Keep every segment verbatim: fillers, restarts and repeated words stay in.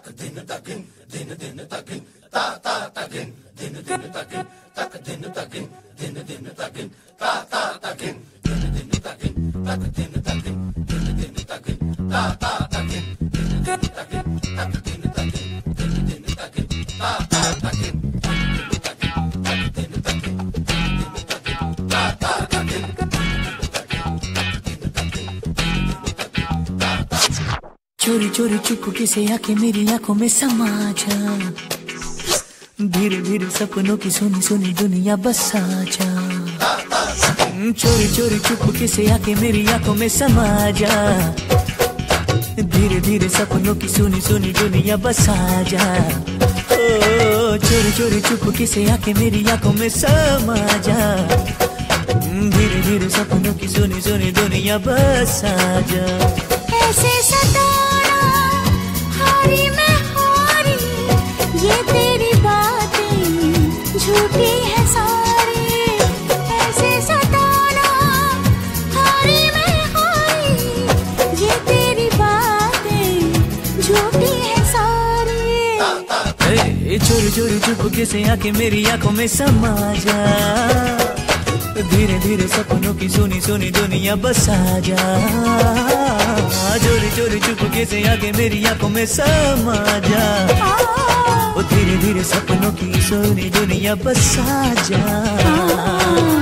दिन तकिन दिन दिन तकिन ता ता तकिन दिन दिन तकिन तक दिन तकिन दिन दिन तकिन ता ता तकिन दिन दिन तकिन तक दिन तकिन दिन दिन तकिन ता ता तकिन दिन दिन तकिन तक दिन तकिन दिन दिन तकिन ता ता तकिन दिन तकिन तक दिन तकिन दिन तकिन ता ता तकिन चोरी चोरी चुपके से आके मेरी आंखों में समा जा, धीरे धीरे सपनों की सुनी सुनी दुनिया बसा जा। चोरी चोरी चुपके से आके मेरी आंखों में समा जा, धीरे धीरे सपनों की सुनी सुनी दुनिया बसा जा। ओ चोरी चोरी चुपके से आके मेरी आंखों में समा जा, धीरे धीरे सपनों की सुनी सुनी दुनिया बसा जा। ऐसे सताना हारी मैं हारी, ये तेरी बातें झूठी है सारी। ऐसे सताना हारी मैं हारी, ये तेरी बातें झूठी है सारी। ए, चोरी चोरी चुपके से आके मेरी आंखों में समा जा, धीरे धीरे सपनों की सुनी सुनी दुनिया बसा जा। चोरी चोरी चुपके से आके मेरी आंखों में समा जा, वो धीरे धीरे सपनों की सुनी दुनिया बसा जा।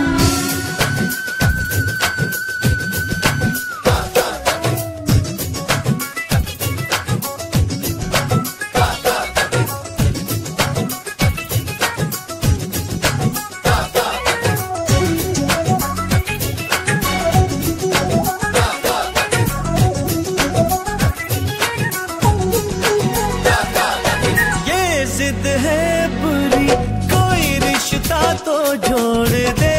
जिद है बुरी कोई रिश्ता तो जोड़ दे,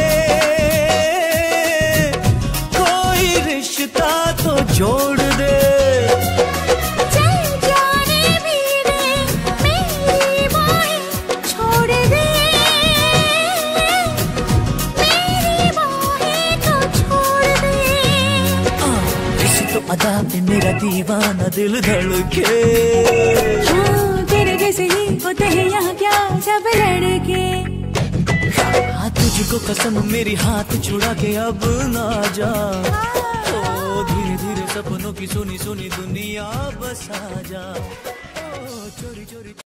कोई रिश्ता तो जोड़ दे। चल जाने भी दे मेरी बाहें छोड़ दे, मेरी बाहें तो छोड़ दे। आ, इस तो अदा पे मेरा दीवाना दिल धड़के, जैसे ही होते हैं यहाँ क्या सब लड़के। हाँ तुझको कसम मेरी हाथ छुड़ा के अब ना जा, ओ धीरे धीरे सपनों की सुनी सुनी दुनिया बसा जा। ओ चोरी चोरी